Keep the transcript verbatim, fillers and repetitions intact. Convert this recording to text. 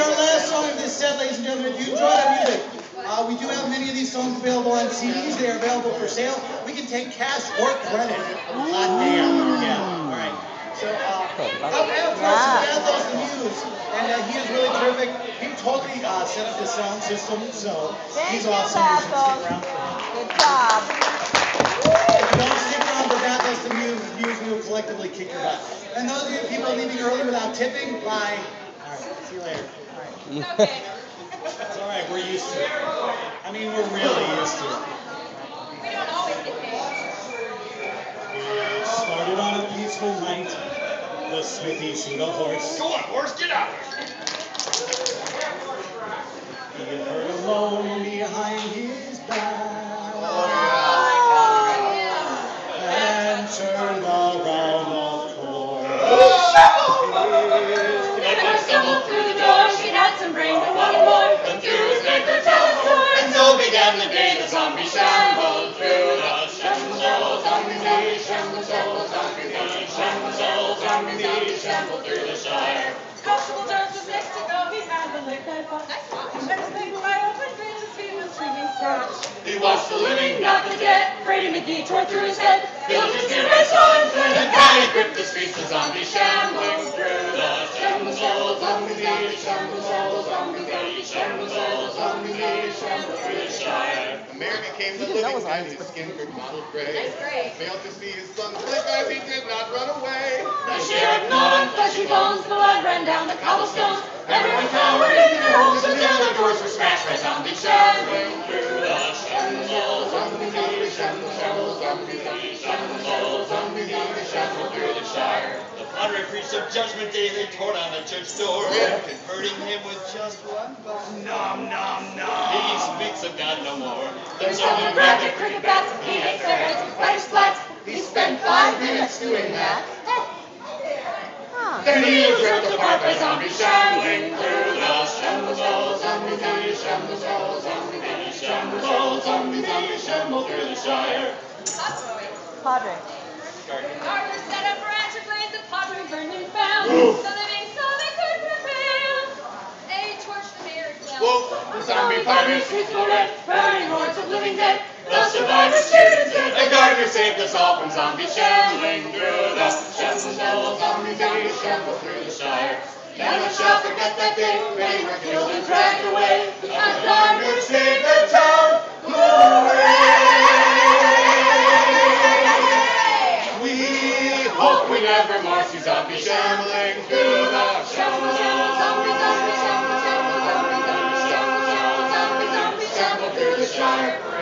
our last song of this set, ladies and gentlemen. If you enjoyed our music, uh, we do have many of these songs available on C Ds. They are available for sale. We can take cash or credit. Hot damn. Yeah. All right. So, uh, up after us is Bathos the Muse, and uh, he is really terrific. He totally uh, set up the sound system, so he's awesome. You should stick around for him. Good job. If you don't stick around for Bathos the Muse, Muse, we will collectively kick your butt. And those of you people leaving early without tipping, bye. All right, see you later. All right. Okay. It's all right, we're used to it. I mean, we're really used to it. We don't always get paid. It started on a peaceful night. The smithy shoot a horse. Go on, horse, get out. He heard a moan behind his back. And turned around, of course. Never stumbled through the door. She had some brains and wanted more. Confused, made her tell a story. And so began the day the zombie shambled through the shambles. Zombie day, shamble, shamble, zombie day, shamble, shamble, zombie day, shamble through the Shire. Constable Jones was next to go. He had the late night watch. And his big wide open dreams as he was drinking scotch. He watched the living, Not the dead. Brady McGee tore through his head. filled his ear with sun, and panic gripped the streets. The zombie shambling through the shambles, zombie day, shamble, shamble, zombie day, shamble, zombie day, shamble through the Shire. The mayor became the living man, his skin grew mottled gray. That's great. Failed to see his son's blink as he did not run away. The sheriff gnawed on fleshy bones. Blood ran down the cobblestones. Everyone cowered in their homes until their doors were smashed by zombie shambling through the shambles. Zombie day, shamble, shamble, zombie day, shamble, zombie day, shamble through the Shire. The padre preached of Judgment Day. They tore down the church door, converting him with just one bone. Nom, nom, nom. He speaks of God no more. There's someone grabbed their cricket bats. He ate their heads with spider splats. He spent five minutes doing that. Then he was ripped apart by zombie shambling through the shambles, zombie day, shambles, zombie day, shambles, zombie day, shamble through the Shire. Padre. Carter set up ranch and blaze. The padre burned and found the living so they could prevail. They torched the mayor's well. Whoa, the zombie padre streets were red, burning hordes of living dead. the survivors cheered and said, the gardener saved us all from zombie shambling through the shambles, zombie day, shamble through the Shire. Never shall forget that day when many were killed and dragged away. The gardener saved the town. Hooray! We hope we never more see zombie shambling through the shambles, zombie, zombie, shamble, shamble, zombie, zombie, shamble, zombie, zombie, shamble through the Shire.